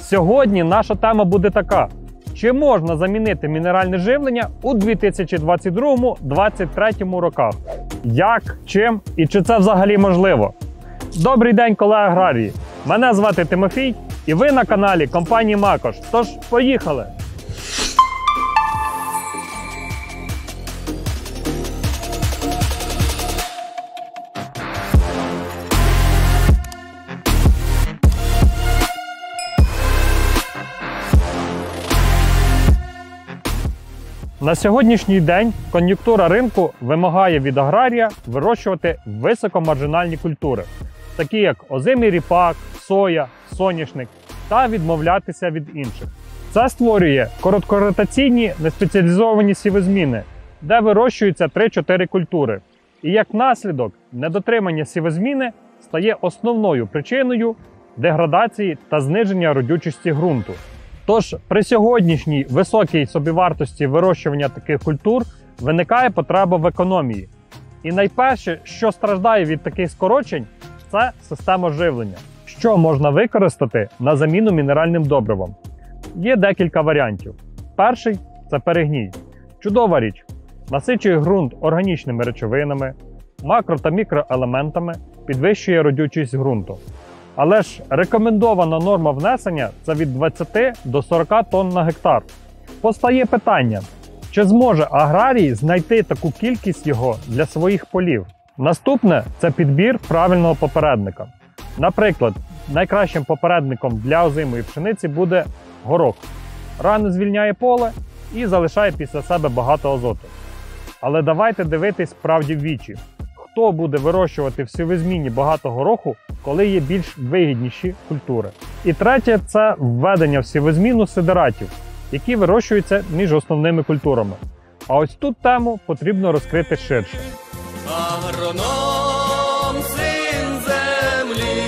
Сьогодні наша тема буде така: чи можна замінити мінеральне живлення у 2022-2023 роках? Як, чим і чи це взагалі можливо? Добрий день, колеги аграрії! Мене звати Тимофій і ви на каналі компанії Макош. Тож, поїхали! На сьогоднішній день кон'юнктура ринку вимагає від аграрія вирощувати високомаржинальні культури, такі як озимий ріпак, соя, соняшник, та відмовлятися від інших. Це створює короткоротаційні неспеціалізовані сівозміни, де вирощуються 3-4 культури. І як наслідок, недотримання сівозміни стає основною причиною деградації та зниження родючості ґрунту. Тож при сьогоднішній високій собівартості вирощування таких культур виникає потреба в економії. І найперше, що страждає від таких скорочень, це система живлення, що можна використати на заміну мінеральним добривам. Є декілька варіантів. Перший – це перегній. Чудова річ. Насичує ґрунт органічними речовинами, макро- та мікроелементами, підвищує родючість ґрунту. Але ж рекомендована норма внесення – це від 20 до 40 тонн на гектар. Постає питання, чи зможе аграрій знайти таку кількість його для своїх полів? Наступне – це підбір правильного попередника. Наприклад, найкращим попередником для озимої пшениці буде горох. Рано звільняє поле і залишає після себе багато азоту. Але давайте дивитись правді в вічі. Хто буде вирощувати в сівозміні багато гороху, коли є більш вигідніші культури? І третє – це введення в сівозміну сидератів, які вирощуються між основними культурами. А ось тут тему потрібно розкрити ширше. Агроном, син землі,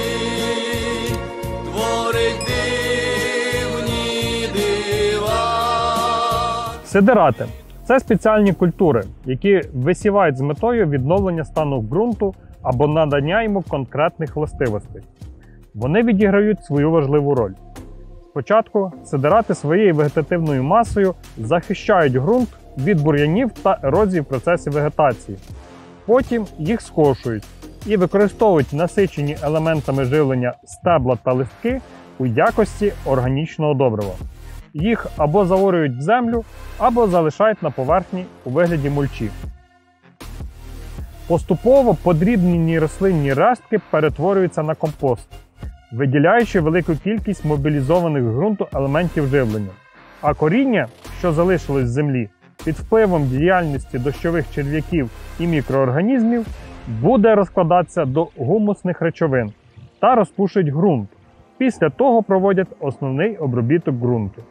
творить дивні дива. Сидерати – це спеціальні культури, які висівають з метою відновлення стану ґрунту або надання йому конкретних властивостей. Вони відіграють свою важливу роль. Спочатку сидерати своєю вегетативною масою захищають ґрунт від бур'янів та ерозії в процесі вегетації. Потім їх скошують і використовують насичені елементами живлення стебла та листки у якості органічного добрива. Їх або заорюють в землю, або залишають на поверхні у вигляді мульчі. Поступово подрібнені рослинні рештки перетворюються на компост, виділяючи велику кількість мобілізованих з ґрунту елементів живлення. А коріння, що залишилось з землі, під впливом діяльності дощових черв'яків і мікроорганізмів, буде розкладатися до гумусних речовин та розпушить ґрунт. Після того проводять основний обробіток ґрунту.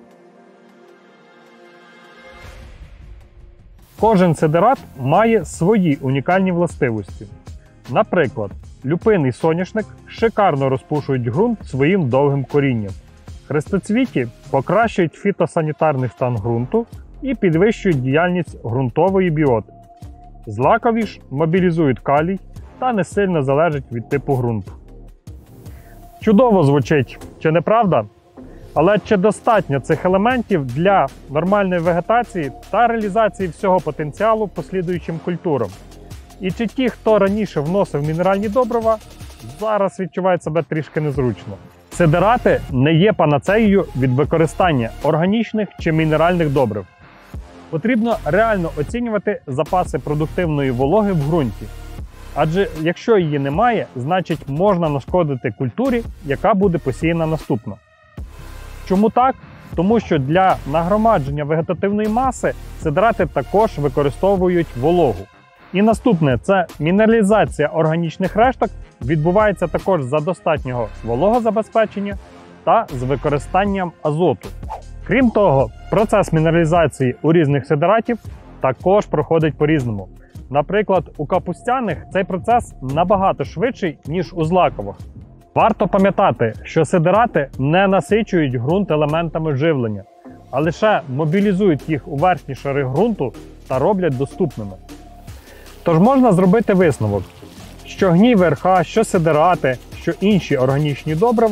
Кожен сидерат має свої унікальні властивості. Наприклад, люпин і соняшник шикарно розпушують ґрунт своїм довгим корінням. Хрестоцвіті покращують фітосанітарний стан ґрунту і підвищують діяльність ґрунтової біоти. Злакові ж мобілізують калій та не сильно залежать від типу ґрунту. Чудово звучить, чи не правда? Але чи достатньо цих елементів для нормальної вегетації та реалізації всього потенціалу послідуючим культурам? І чи ті, хто раніше вносив мінеральні добрива, зараз відчувають себе трішки незручно? Сидерати не є панацеєю від використання органічних чи мінеральних добрив. Потрібно реально оцінювати запаси продуктивної вологи в ґрунті. Адже якщо її немає, значить можна нашкодити культурі, яка буде посіяна наступно. Чому так? Тому що для нагромадження вегетативної маси сидерати також використовують вологу. І наступне – це мінералізація органічних решток відбувається також за достатнього вологозабезпечення та з використанням азоту. Крім того, процес мінералізації у різних сидератів також проходить по-різному. Наприклад, у капустяних цей процес набагато швидший, ніж у злакових. Варто пам'ятати, що сидерати не насичують ґрунт елементами живлення, а лише мобілізують їх у верхні шари ґрунту та роблять доступними. Тож можна зробити висновок, що гній ВРХ, що сидерати, що інші органічні добрива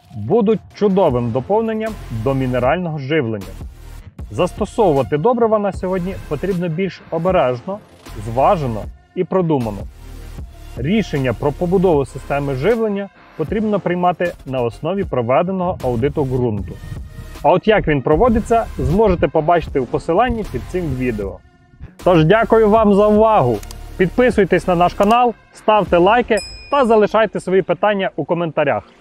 будуть чудовим доповненням до мінерального живлення. Застосовувати добрива на сьогодні потрібно більш обережно, зважено і продумано. Рішення про побудову системи живлення потрібно приймати на основі проведеного аудиту ґрунту. А от як він проводиться, зможете побачити у посиланні під цим відео. Тож дякую вам за увагу! Підписуйтесь на наш канал, ставте лайки та залишайте свої питання у коментарях.